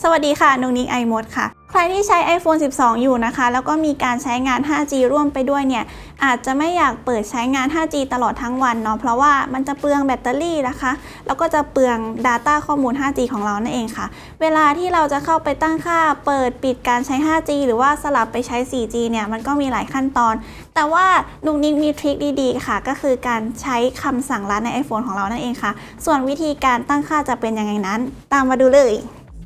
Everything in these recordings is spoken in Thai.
สวัสดีค่ะนุกนิกไอมดค่ะใครที่ใช้ iPhone 12 อยู่นะคะแล้วก็มีการใช้งาน 5G ร่วมไปด้วยเนี่ยอาจจะไม่อยากเปิดใช้งาน 5G ตลอดทั้งวันเนาะเพราะว่ามันจะเปลืองแบตเตอรี่นะคะแล้วก็จะเปลือง Data ข้อมูล 5G ของเรานั่นเองค่ะเวลาที่เราจะเข้าไปตั้งค่าเปิดปิดการใช้ 5G หรือว่าสลับไปใช้ 4G เนี่ยมันก็มีหลายขั้นตอนแต่ว่านุกนิกมีทริคดีๆค่ะก็คือการใช้คำสั่งลัดใน iPhone ของเรานั่นเองค่ะส่วนวิธีการตั้งค่าจะเป็นยังไงนั้นตามมาดูเลย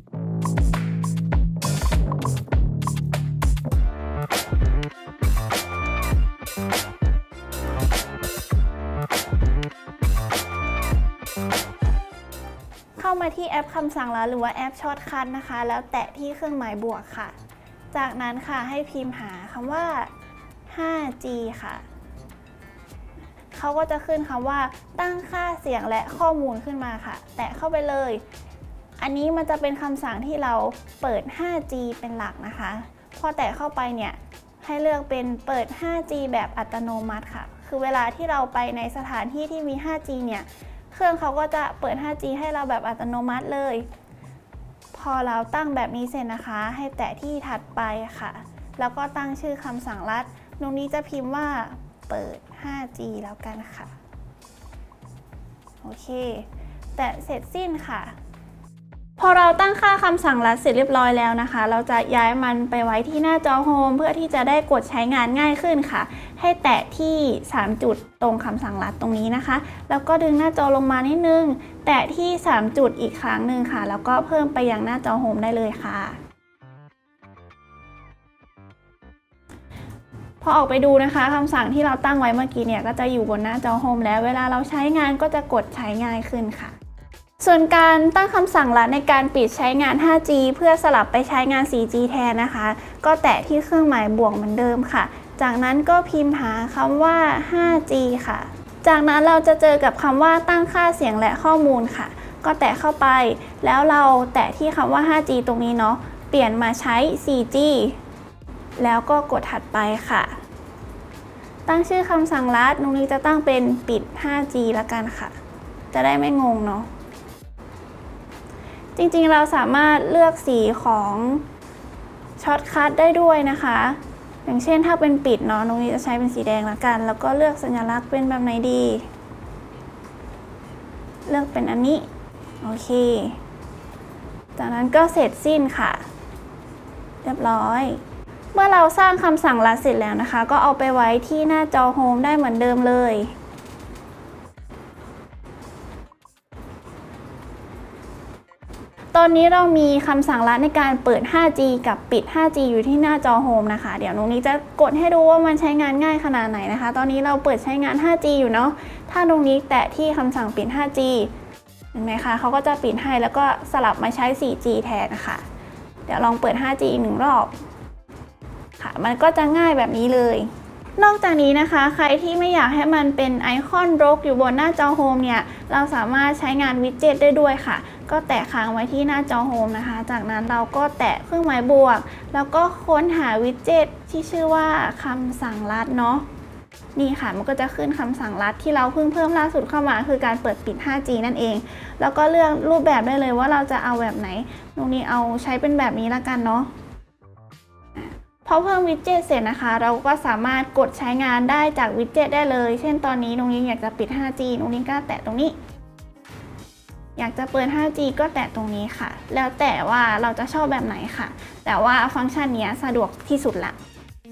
เข้ามาที่แอปคำสั่งลัดหรือว่าแอปช็อตคัทนะคะแล้วแตะที่เครื่องหมายบวกค่ะจากนั้นค่ะให้พิมพ์หาคำว่า 5G ค่ะเขาก็จะขึ้นคำว่าตั้งค่าเสียงและข้อมูลขึ้นมาค่ะแตะเข้าไปเลยอันนี้มันจะเป็นคำสั่งที่เราเปิด 5G เป็นหลักนะคะพอแตะเข้าไปเนี่ยให้เลือกเป็นเปิด 5G แบบอัตโนมัติค่ะคือเวลาที่เราไปในสถานที่ที่มี 5G เนี่ยเครื่องเขาก็จะเปิด 5G ให้เราแบบอัตโนมัติเลยพอเราตั้งแบบนี้เสร็จนะคะให้แตะที่ถัดไปค่ะแล้วก็ตั้งชื่อคำสั่งลัดตรงนี้จะพิมพ์ว่าเปิด 5G แล้วกันค่ะโอเคแตะเสร็จสิ้นค่ะพอเราตั้งค่าคำสั่งลัดเสร็จเรียบร้อยแล้วนะคะเราจะย้ายมันไปไว้ที่หน้าจอโฮมเพื่อที่จะได้กดใช้งานง่ายขึ้นค่ะให้แตะที่3จุดตรงคำสั่งลัดตรงนี้นะคะแล้วก็ดึงหน้าจอลงมานิดนึงแตะที่3จุดอีกครั้งหนึ่งค่ะแล้วก็เพิ่มไปยังหน้าจอโฮมได้เลยค่ะพอออกไปดูนะคะคำสั่งที่เราตั้งไว้เมื่อกี้เนี่ยก็จะอยู่บนหน้าจอโฮมแล้วเวลาเราใช้งานก็จะกดใช้ง่ายขึ้นค่ะส่วนการตั้งคำสั่งลัดในการปิดใช้งาน 5G เพื่อสลับไปใช้งาน 4G แทนนะคะก็แตะที่เครื่องหมายบวกเหมือนเดิมค่ะจากนั้นก็พิมพ์หาคำว่า 5G ค่ะจากนั้นเราจะเจอกับคำว่าตั้งค่าเสียงและข้อมูลค่ะก็แตะเข้าไปแล้วเราแตะที่คำว่า 5G ตรงนี้เนาะเปลี่ยนมาใช้ 4G แล้วก็กดถัดไปค่ะตั้งชื่อคำสั่งลัดตรงนี้จะตั้งเป็นปิด 5G ละกันค่ะจะได้ไม่งงเนาะจริงๆเราสามารถเลือกสีของช็อตคัทได้ด้วยนะคะอย่างเช่นถ้าเป็นปิดเนาะตรงนี้จะใช้เป็นสีแดงละกันแล้วก็เลือกสัญลักษณ์เป็นแบบไหนดีเลือกเป็นอันนี้โอเคจากนั้นก็เสร็จสิ้นค่ะเรียบร้อยเมื่อเราสร้างคำสั่งลัดเสร็จแล้วนะคะก็เอาไปไว้ที่หน้าจอโฮมได้เหมือนเดิมเลยตอนนี้เรามีคำสั่งลัดในการเปิด 5G กับปิด 5G อยู่ที่หน้าจอโฮมนะคะเดี๋ยวนุกนิกจะกดให้ดูว่ามันใช้งานง่ายขนาดไหนนะคะตอนนี้เราเปิดใช้งาน 5G อยู่เนาะถ้านุกนิกแตะที่คำสั่งปิด 5G เห็นไหมคะเขาก็จะปิดให้แล้วก็สลับมาใช้ 4G แทนนะคะเดี๋ยวลองเปิด 5G อีก1รอบค่ะมันก็จะง่ายแบบนี้เลยนอกจากนี้นะคะใครที่ไม่อยากให้มันเป็นไอคอนรกอยู่บนหน้าจอโฮมเนี่ยเราสามารถใช้งานวิดเจ็ตได้ด้วยค่ะก็แตะค้างไว้ที่หน้าจอโฮมนะคะจากนั้นเราก็แตะเครื่องหมายบวกแล้วก็ค้นหาวิดเจ็ตที่ชื่อว่าคำสั่งลัดเนาะนี่ค่ะมันก็จะขึ้นคำสั่งลัดที่เราเพิ่มล่าสุดเข้ามาคือการเปิดปิด 5G นั่นเองแล้วก็เลือกรูปแบบได้เลยว่าเราจะเอาแบบไหนตรงนี้เอาใช้เป็นแบบนี้ละกันเนาะพอเพิ่มวิดเจ็ตเสร็จนะคะเราก็สามารถกดใช้งานได้จากวิดเจ็ตได้เลยเช่นตอนนี้ตรงนี้อยากจะปิด 5G ตรงนี้ก็แตะตรงนี้อยากจะเปิด 5G ก็แตะตรงนี้ค่ะแล้วแต่ว่าเราจะชอบแบบไหนค่ะแต่ว่าฟังก์ชันนี้สะดวกที่สุดละ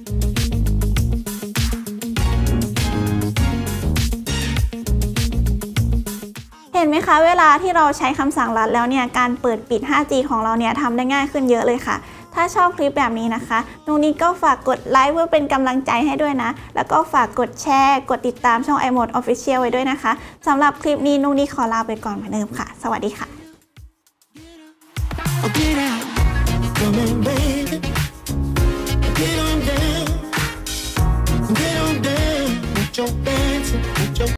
เห็นไหมคะเวลาที่เราใช้คำสั่งลัดแล้วเนี่ยการเปิดปิด 5G ของเราเนี่ยทำได้ง่ายขึ้นเยอะเลยค่ะถ้าชอบคลิปแบบนี้นะคะนุกนิกก็ฝากกดไลค์เพื่อเป็นกำลังใจให้ด้วยนะแล้วก็ฝากกดแชร์กดติดตามช่อง iMode Official ไว้ด้วยนะคะสำหรับคลิปนี้นุกนิกขอลาไปก่อนเหมือนเดิมค่ะสวัสดีค่ะ